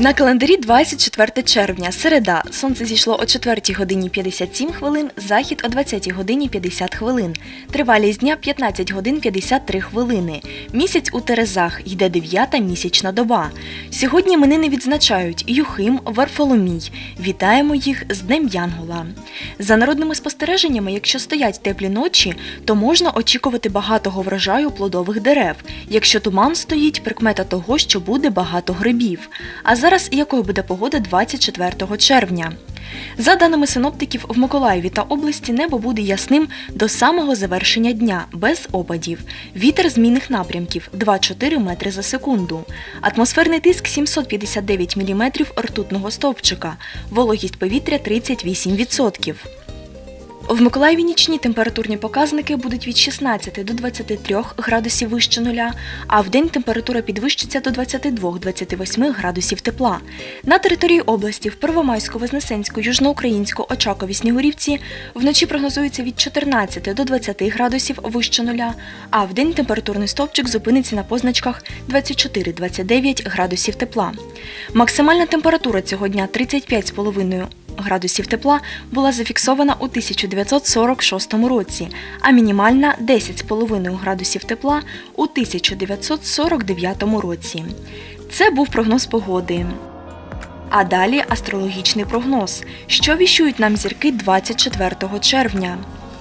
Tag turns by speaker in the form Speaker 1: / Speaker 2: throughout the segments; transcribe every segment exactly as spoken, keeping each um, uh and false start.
Speaker 1: На календарі двадцять четверте червня, середа. Сонце зійшло о четвертій годині п'ятдесят сім хвилин, захід о двадцятій годині п'ятдесят хвилин. Тривалість дня п'ятнадцять годин п'ятдесят три хвилини. Місяць у Терезах, йде дев'ята місячна доба. Сьогодні іменини відзначають Юхим, Варфоломій. Вітаємо їх з Днем Янгола. За народними спостереженнями, якщо стоять теплі ночі, то можна очікувати багатого врожаю плодових дерев. Якщо туман стоїть, прикмета того, що буде багато грибів. А зараз якою буде погода двадцять четвертого червня? За даними синоптиків, в Миколаєві та області небо буде ясним до самого завершення дня, без опадів. Вітер змінних напрямків – два-чотири метри за секунду. Атмосферний тиск – сімсот п'ятдесят дев'ять міліметрів ртутного стовпчика. Вологість повітря – тридцять вісім відсотків. В Миколаєві нічні температурні показники будуть від шістнадцяти до двадцяти трьох градусів вище нуля, а вдень температура підвищиться до двадцяти двох - двадцяти восьми градусів тепла. На території області в Первомайську, Вознесенську, Южноукраїнську, Очакові, Снігурівці вночі прогнозується від чотирнадцяти до двадцяти градусів вище нуля, а вдень температурний стовпчик зупиниться на позначках двадцять чотири - двадцять дев'ять градусів тепла. Максимальна температура цього дня тридцять п'ять цілих п'ять десятих градусів тепла була зафіксована у тисяча дев'ятсот сорок шостому році, а мінімальна – десять цілих п'ять десятих градусів тепла у тисяча дев'ятсот сорок дев'ятому році. Це був прогноз погоди. А далі астрологічний прогноз. Що віщують нам зірки двадцять четвертого червня?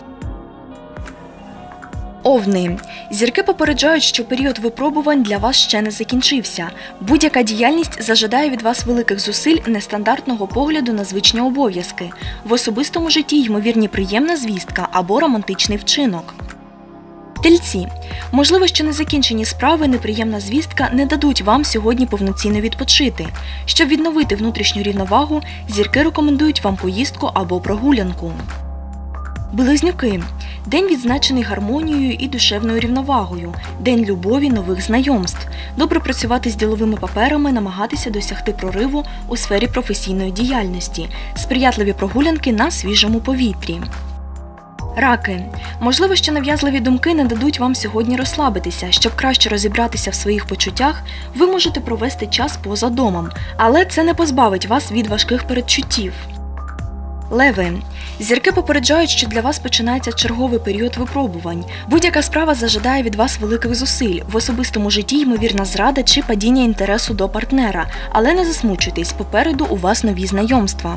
Speaker 1: Овни. Зірки попереджають, що період випробувань для вас ще не закінчився. Будь-яка діяльність зажадає від вас великих зусиль, нестандартного погляду на звичні обов'язки. В особистому житті ймовірні приємна звістка або романтичний вчинок. Тельці. Можливо, що незакінчені справи, неприємна звістка не дадуть вам сьогодні повноцінно відпочити. Щоб відновити внутрішню рівновагу, зірки рекомендують вам поїздку або прогулянку. Близнюки. День відзначений гармонією і душевною рівновагою. День любові, нових знайомств. Добре працювати з діловими паперами, намагатися досягти прориву у сфері професійної діяльності. Сприятливі прогулянки на свіжому повітрі. Раки. Можливо, що нав'язливі думки не дадуть вам сьогодні розслабитися. Щоб краще розібратися в своїх почуттях, ви можете провести час поза домом. Але це не позбавить вас від важких передчуттів. Леви. Зірки попереджають, що для вас починається черговий період випробувань. Будь-яка справа зажадає від вас великих зусиль. В особистому житті ймовірна зрада чи падіння інтересу до партнера. Але не засмучуйтесь, попереду у вас нові знайомства.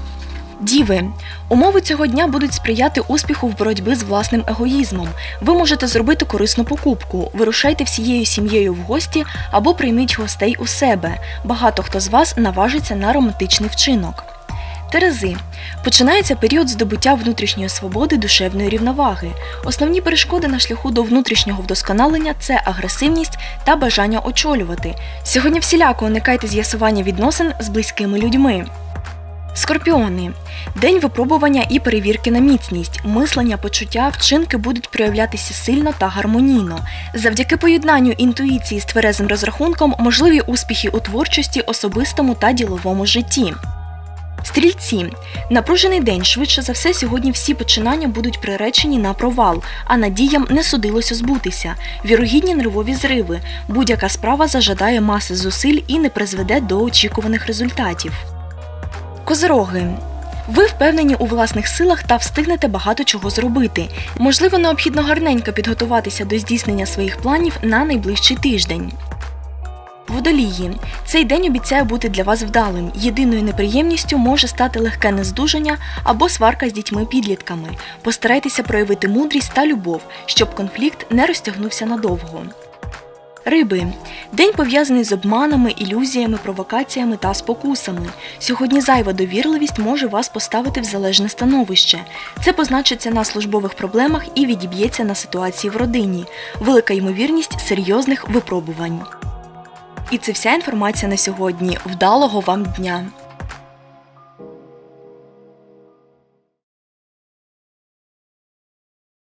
Speaker 1: Діви. Умови цього дня будуть сприяти успіху в боротьбі з власним егоїзмом. Ви можете зробити корисну покупку, вирушайте всією сім'єю в гості або прийміть гостей у себе. Багато хто з вас наважиться на романтичний вчинок. Терези. Починається період здобуття внутрішньої свободи, душевної рівноваги. Основні перешкоди на шляху до внутрішнього вдосконалення – це агресивність та бажання очолювати. Сьогодні всіляко уникайте з'ясування відносин з близькими людьми. Скорпіони. День випробування і перевірки на міцність. Мислення, почуття, вчинки будуть проявлятися сильно та гармонійно. Завдяки поєднанню інтуїції з тверезим розрахунком можливі успіхи у творчості, особистому та діловому житті. Стрільці. Напружений день. Швидше за все, сьогодні всі починання будуть приречені на провал, а надіям не судилося збутися. Вірогідні нервові зриви. Будь-яка справа зажадає маси зусиль і не призведе до очікуваних результатів. Козироги. Ви впевнені у власних силах та встигнете багато чого зробити. Можливо, необхідно гарненько підготуватися до здійснення своїх планів на найближчий тиждень. Водолії. Цей день обіцяє бути для вас вдалим. Єдиною неприємністю може стати легке нездужання або сварка з дітьми-підлітками. Постарайтеся проявити мудрість та любов, щоб конфлікт не розтягнувся надовго. Риби. День пов'язаний з обманами, ілюзіями, провокаціями та спокусами. Сьогодні зайва довірливість може вас поставити в залежне становище. Це позначиться на службових проблемах і відіб'ється на ситуації в родині. Велика ймовірність серйозних випробувань. І це вся інформація на сьогодні. Вдалого вам дня!